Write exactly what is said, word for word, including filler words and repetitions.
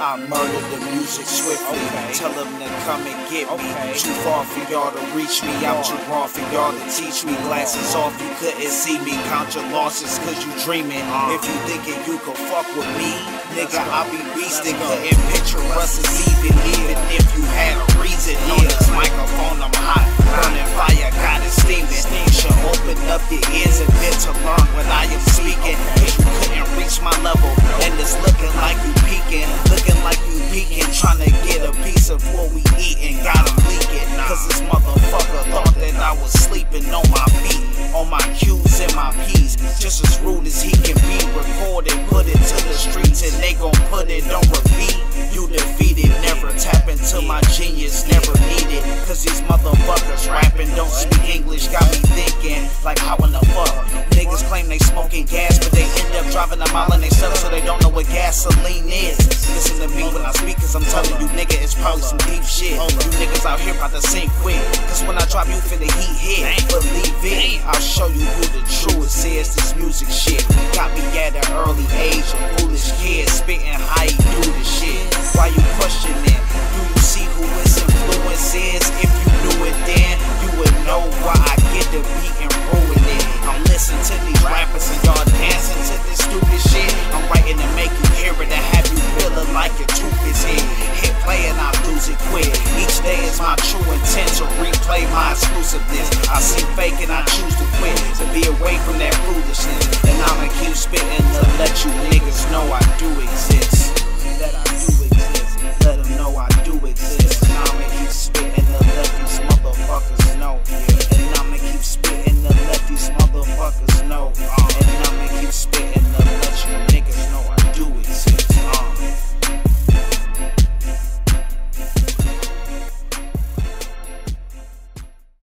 I murdered the music swiftly. Okay. Tell them to come and get me. Okay. Too far for y'all to reach me. I'm too raw for y'all to teach me. Glasses off, you couldn't see me. Count your losses cause you dreaming. Uh. If you thinking you could fuck with me, nigga, I be beastin'. Couldn't picture us as even, even if you had a reason. On this microphone, I'm hot. Burning fire, got it steaming. You should open up your ears and bit to learn what I am speaking. Cause you couldn't reach my level. And it's looking like you peeking. Looking like you peeking. Trying to get a piece of what we eatin'. Got him leaking. Cause this motherfucker thought that I was sleeping on my feet. On my Q's and my P's. Just as rude as he can be. Recorded, put it to the streets. And they gon' put it on repeat. You defeated, never tap into my genius. Never needed. Cause these motherfuckers rapping don't speak English. Got me thinking, like how in the fuck niggas claim they smoking gas, but they end up driving a mile in they stuff, so they don't know what gasoline is. Listen to me when I speak, cause I'm telling you, nigga, it's probably some deep shit. You niggas out here about to sink quick, cause when I drop you for the heat hit, believe it, I'll show you who the truest is. This music shit got me at an early age, a foolish kid spitting how he do the shit. Why you questioning? Do you see who his influence is? If you knew it then, you would know why I get the beat and ruin it. I'm listening to these rappers and y'all dancing to this stupid shit. I'm writing to make you hear it, to have you feeling like your tooth is hit. Hit play and I lose it quick. Each day is my true intent to replay my exclusiveness. I see fake and I choose to quit, to be away from that foolishness. And I'ma keep spitting to let you niggas know I do exist.